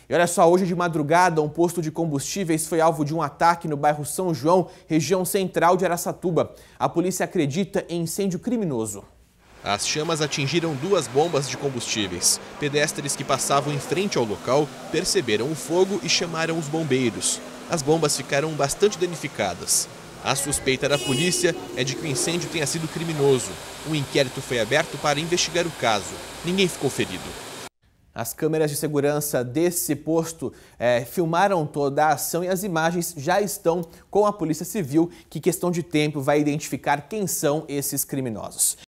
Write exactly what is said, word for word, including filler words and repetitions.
E olha só, hoje de madrugada, um posto de combustíveis foi alvo de um ataque no bairro São João, região central de Araçatuba. A polícia acredita em incêndio criminoso. As chamas atingiram duas bombas de combustíveis. Pedestres que passavam em frente ao local perceberam o fogo e chamaram os bombeiros. As bombas ficaram bastante danificadas. A suspeita da polícia é de que o incêndio tenha sido criminoso. Um inquérito foi aberto para investigar o caso. Ninguém ficou ferido. As câmeras de segurança desse posto é, filmaram toda a ação e as imagens já estão com a Polícia Civil, que, questão de tempo, vai identificar quem são esses criminosos.